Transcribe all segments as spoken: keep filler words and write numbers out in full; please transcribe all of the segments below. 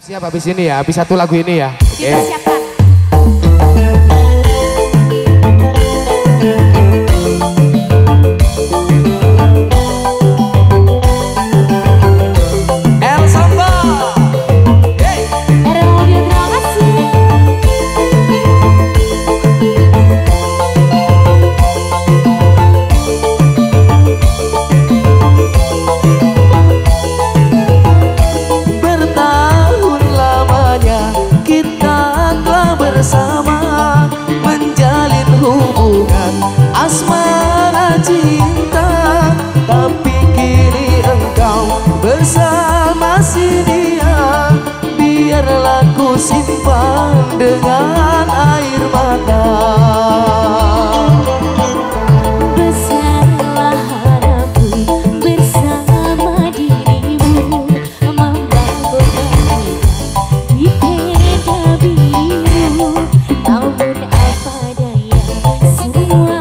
Siap habis ini ya, habis satu lagu ini ya. Oke. Kita siapkan. Asmara cinta, tapi kini engkau bersama si dia. Biarlah ku simpan dengan air mata. Besarlah harapku bersama dirimu, membangun di tenda biru. Namun apa daya, semua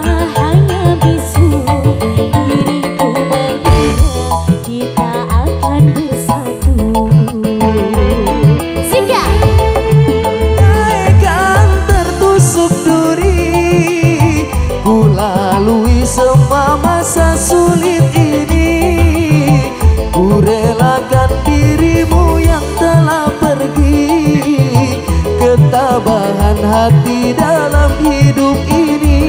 semua masa sulit ini, ku relakan dirimu yang telah pergi. Ketabahan hati dalam hidup ini.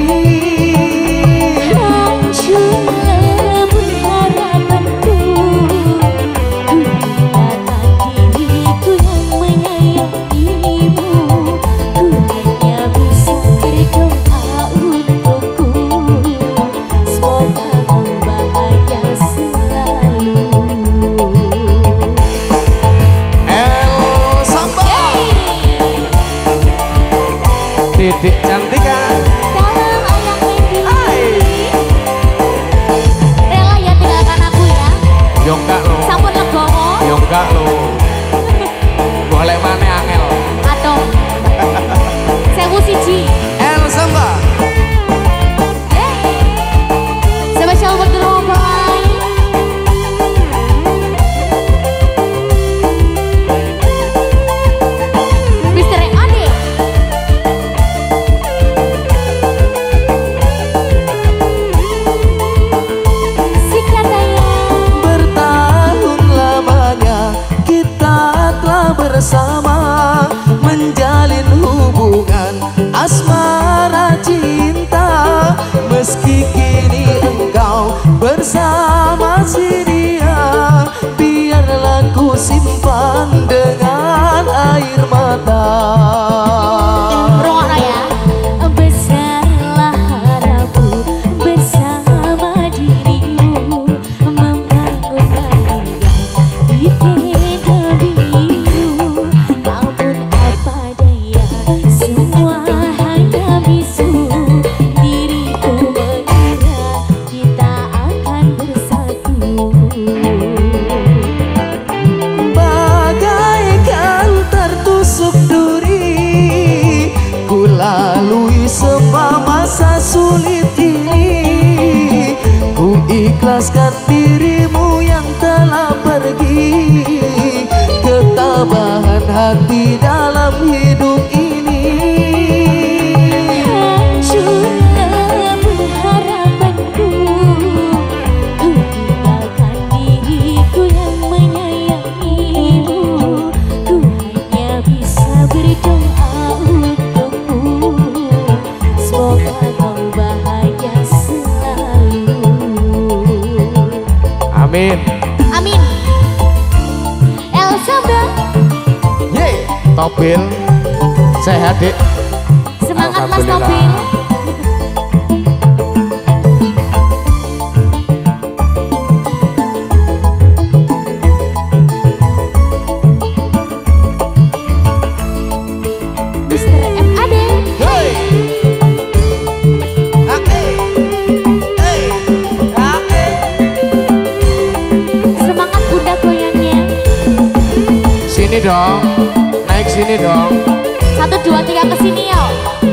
Hancurlah pengharapanku, ku tinggalkan diriku yang menyayangimu. Ku hanya bisa berdoa untukku. Didik cantikan. Salam ayang Mendy. Rela ya tinggalkan aku ya. Yo enggak lo. Sampun legowo. Yo enggak lo. Boleh mana angel. Aduh. Sewu siji. El Samba. Spesial buat Gerobay. Mister Ade. Bersama menjalin hubungan asmara cinta, meski kini engkau bersama si dia. Biarlah ku simpan dengan air mata. Rungokno ya. Besarlah harapku bersama dirimu, membangun bahagia di tenda biru. Namun apa daya, semua hanya bisu. Diriku mengira kita akan bersatu. Bagaikan tertusuk duri, ku lalui semua masa sulit ini. Ku ikhlaskan dirimu yang telah pergi. Ketabahan hati dalam hidup ini. Hancurlah pengharapanku, ku tinggalkan diriku yang menyayangimu. Ku hanya bisa berdoa untukmu. Semoga kau bahagia selalu. Amin. Amin. Elsa Bang. Yeay. Tobil. Sehat dik. Semangat Mas Alhamdulillah. Tobil. Mister M A D. Hey. Ake. Hey. Ake. Semangat Bunda goyangnya. Sini dong. Naik sini dong. Satu dua tiga kesini yuk.